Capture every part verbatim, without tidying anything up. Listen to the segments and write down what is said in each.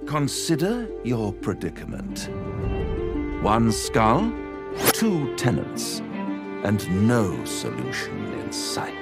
Consider your predicament. One skull, two tenants, and no solution in sight.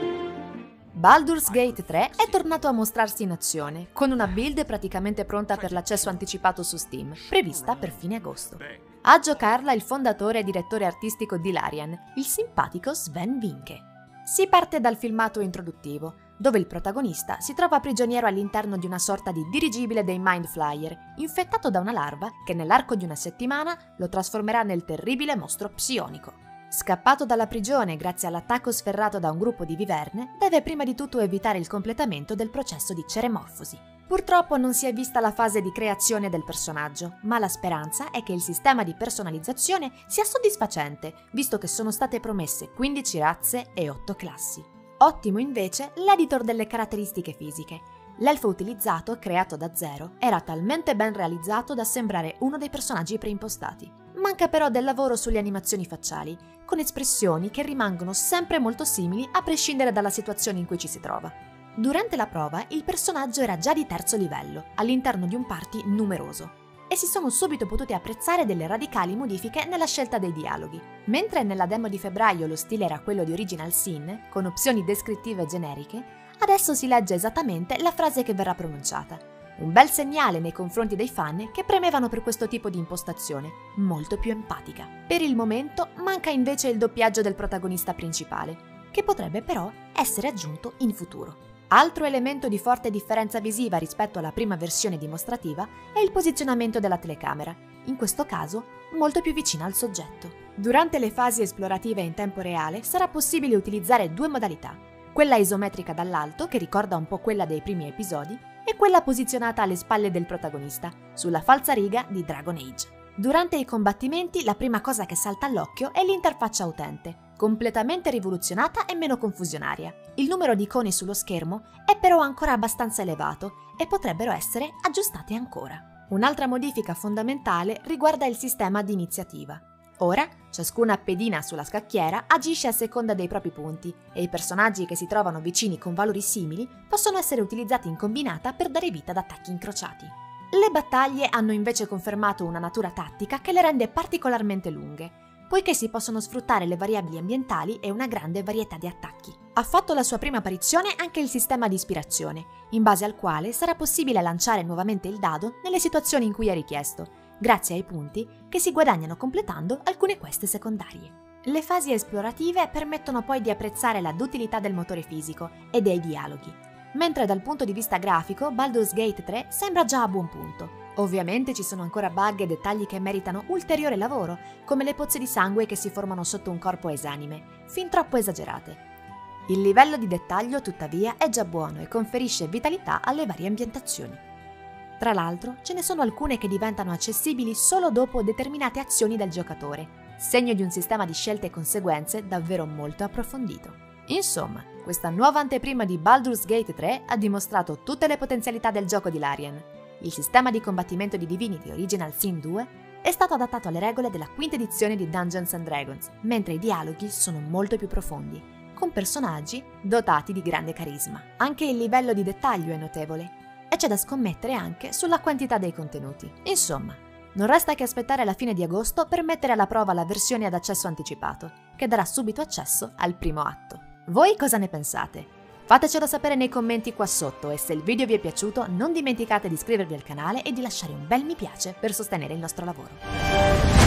Baldur's Gate tre è tornato a mostrarsi in azione, con una build praticamente pronta per l'accesso anticipato su Steam, prevista per fine agosto. A giocarla il fondatore e direttore artistico di Larian, il simpatico Sven Vincke. Si parte dal filmato introduttivo, dove il protagonista si trova prigioniero all'interno di una sorta di dirigibile dei Mind Flyer, infettato da una larva che nell'arco di una settimana lo trasformerà nel terribile mostro psionico. Scappato dalla prigione grazie all'attacco sferrato da un gruppo di viverne, deve prima di tutto evitare il completamento del processo di ceremorfosi. Purtroppo non si è vista la fase di creazione del personaggio, ma la speranza è che il sistema di personalizzazione sia soddisfacente, visto che sono state promesse quindici razze e otto classi. Ottimo invece l'editor delle caratteristiche fisiche. L'elfo utilizzato, creato da zero, era talmente ben realizzato da sembrare uno dei personaggi preimpostati. Manca però del lavoro sulle animazioni facciali, con espressioni che rimangono sempre molto simili a prescindere dalla situazione in cui ci si trova. Durante la prova il personaggio era già di terzo livello, all'interno di un party numeroso, e si sono subito potute apprezzare delle radicali modifiche nella scelta dei dialoghi. Mentre nella demo di febbraio lo stile era quello di Original Sin, con opzioni descrittive generiche, adesso si legge esattamente la frase che verrà pronunciata. Un bel segnale nei confronti dei fan che premevano per questo tipo di impostazione, molto più empatica. Per il momento manca invece il doppiaggio del protagonista principale, che potrebbe però essere aggiunto in futuro. Altro elemento di forte differenza visiva rispetto alla prima versione dimostrativa è il posizionamento della telecamera, in questo caso molto più vicina al soggetto. Durante le fasi esplorative in tempo reale sarà possibile utilizzare due modalità, quella isometrica dall'alto, che ricorda un po' quella dei primi episodi, e quella posizionata alle spalle del protagonista, sulla falsariga di Dragon Age. Durante i combattimenti la prima cosa che salta all'occhio è l'interfaccia utente, completamente rivoluzionata e meno confusionaria. Il numero di icone sullo schermo è però ancora abbastanza elevato e potrebbero essere aggiustate ancora. Un'altra modifica fondamentale riguarda il sistema di iniziativa. Ora, ciascuna pedina sulla scacchiera agisce a seconda dei propri punti e i personaggi che si trovano vicini con valori simili possono essere utilizzati in combinata per dare vita ad attacchi incrociati. Le battaglie hanno invece confermato una natura tattica che le rende particolarmente lunghe, poiché si possono sfruttare le variabili ambientali e una grande varietà di attacchi. Ha fatto la sua prima apparizione anche il sistema di ispirazione, in base al quale sarà possibile lanciare nuovamente il dado nelle situazioni in cui è richiesto, grazie ai punti che si guadagnano completando alcune quest secondarie. Le fasi esplorative permettono poi di apprezzare la duttilità del motore fisico e dei dialoghi, mentre dal punto di vista grafico Baldur's Gate tre sembra già a buon punto. Ovviamente ci sono ancora bug e dettagli che meritano ulteriore lavoro, come le pozze di sangue che si formano sotto un corpo esanime, fin troppo esagerate. Il livello di dettaglio, tuttavia, è già buono e conferisce vitalità alle varie ambientazioni. Tra l'altro, ce ne sono alcune che diventano accessibili solo dopo determinate azioni del giocatore, segno di un sistema di scelte e conseguenze davvero molto approfondito. Insomma, questa nuova anteprima di Baldur's Gate tre ha dimostrato tutte le potenzialità del gioco di Larian. Il sistema di combattimento di Divinity Original Sin due è stato adattato alle regole della quinta edizione di Dungeons and Dragons, mentre i dialoghi sono molto più profondi, con personaggi dotati di grande carisma. Anche il livello di dettaglio è notevole, e c'è da scommettere anche sulla quantità dei contenuti. Insomma, non resta che aspettare la fine di agosto per mettere alla prova la versione ad accesso anticipato, che darà subito accesso al primo atto. Voi cosa ne pensate? Fatecelo sapere nei commenti qua sotto e se il video vi è piaciuto non dimenticate di iscrivervi al canale e di lasciare un bel mi piace per sostenere il nostro lavoro.